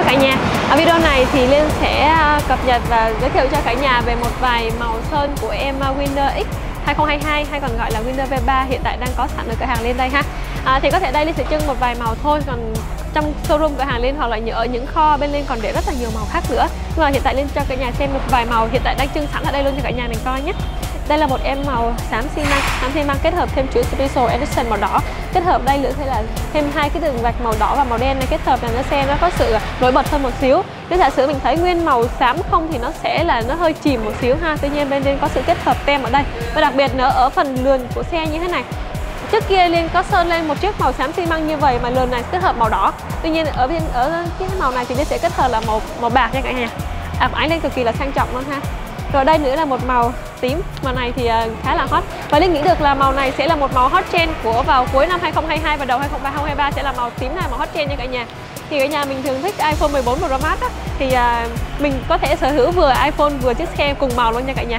Hello cả nhà. Ở video này thì Liên sẽ cập nhật và giới thiệu cho cả nhà về một vài màu sơn của em Winner X 2022 hay còn gọi là Winner V3 hiện tại đang có sẵn ở cửa hàng Liên đây ha. Thì có thể đây Liên sẽ trưng một vài màu thôi, còn trong showroom cửa hàng Liên hoặc là ở những kho bên Liên còn để rất là nhiều màu khác nữa. Nhưng mà hiện tại Liên cho cả nhà xem một vài màu hiện tại đang trưng sẵn ở đây luôn cho cả nhà mình coi nhé. Đây là một em màu xám xi măng kết hợp thêm chữ Special Edition màu đỏ. Kết hợp đây nữa là thêm hai cái đường vạch màu đỏ và màu đen này, kết hợp làm cho xe nó có sự nổi bật hơn một xíu. Nếu giả sử mình thấy nguyên màu xám không thì nó sẽ là nó hơi chìm một xíu ha. Tuy nhiên bên Liên có sự kết hợp tem ở đây. Và đặc biệt nữa ở phần lườn của xe như thế này. Trước kia Liên có sơn lên một chiếc màu xám xi măng như vậy mà lườn này kết hợp màu đỏ. Tuy nhiên ở cái màu này thì Liên sẽ kết hợp là màu bạc nha cả nhà. Ánh lên cực kỳ là sang trọng luôn ha. Rồi đây nữa là một màu tím, màu này thì khá là hot. Và Linh nghĩ được là màu này sẽ là một màu hot trend của vào cuối năm 2022 và đầu 2023 sẽ là màu tím này, màu hot trend nha cả nhà. Thì cả nhà mình thường thích iPhone 14 Pro Max á, thì mình có thể sở hữu vừa iPhone vừa chiếc xe cùng màu luôn nha cả nhà.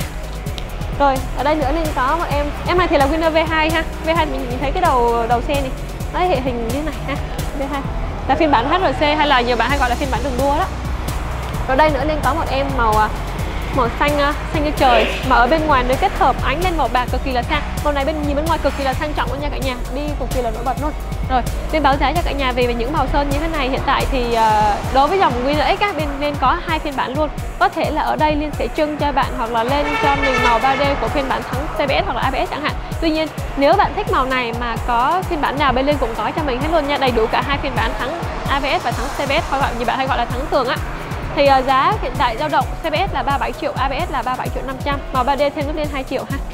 Rồi, ở đây nữa Linh có một em này thì là Winner V2 ha. V2 mình nhìn thấy cái đầu xe này. Đấy, hệ hình như này ha. V2 là phiên bản HRC hay là nhiều bạn hay gọi là phiên bản đường đua đó. Rồi đây nữa Linh có một em màu xanh như trời mà ở bên ngoài nó kết hợp ánh lên màu bạc cực kỳ là sang. Màu này nhìn bên ngoài cực kỳ là sang trọng luôn nha cả nhà, đi cực kỳ là nổi bật luôn. Rồi Liên báo giá cho cả nhà về những màu sơn như thế này. Hiện tại thì đối với dòng Winner X á, bên Liên có hai phiên bản luôn. Có thể là ở đây Liên sẽ trưng cho bạn hoặc là lên cho mình màu 3D của phiên bản thắng CBS hoặc là ABS chẳng hạn. Tuy nhiên nếu bạn thích màu này mà có phiên bản nào bên Liên cũng có cho mình hết luôn nha, đầy đủ cả hai phiên bản thắng ABS và thắng CBS, hoặc như bạn hay gọi là thắng thường á. Thì giá hiện tại dao động CBS là 37 triệu, ABS là 37 triệu 500, màu 3D thêm giúp Liên 2 triệu ha.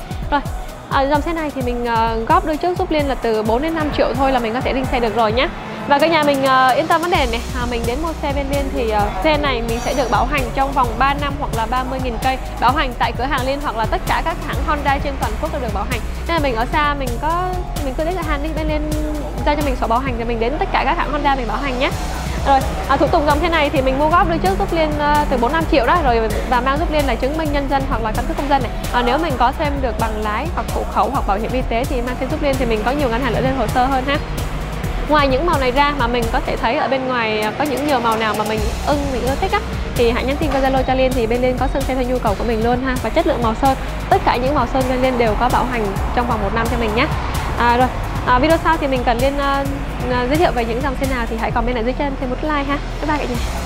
Rồi, dòng xe này thì mình góp đôi trước giúp Liên là từ 4 đến 5 triệu thôi là mình có thể lên xe được rồi nhé. Và cả nhà mình yên tâm vấn đề này, mình đến mua xe bên Liên thì xe này mình sẽ được bảo hành trong vòng 3 năm hoặc là 30.000 cây. Bảo hành tại cửa hàng Liên hoặc là tất cả các hãng Honda trên toàn quốc đều được bảo hành. Nên là mình ở xa mình cứ đến cửa hàng đi, bên Liên giao cho mình sổ bảo hành thì mình đến tất cả các hãng Honda mình bảo hành nhé. Rồi, thủ tục dòng thế này thì mình mua góp đưa trước giúp Liên từ 4-5 triệu đó rồi, và mang giúp Liên là chứng minh nhân dân hoặc là căn cước công dân này. Nếu mình có thêm được bằng lái hoặc hộ khẩu hoặc bảo hiểm y tế thì mang thêm giúp Liên thì mình có nhiều ngân hàng đỡ lên hồ sơ hơn ha. Ngoài những màu này ra mà mình có thể thấy ở bên ngoài có những nhiều màu nào mà mình ưa thích á, thì hãy nhắn tin qua Zalo cho Liên thì bên Liên có sơn theo nhu cầu của mình luôn ha. Và chất lượng màu sơn, tất cả những màu sơn bên Liên đều có bảo hành trong vòng 1 năm cho mình nhé. Rồi, video sau thì mình cần Liên giới thiệu về những dòng xe nào thì hãy comment ở dưới cho em thêm một like ha. Bye bye cả nhà.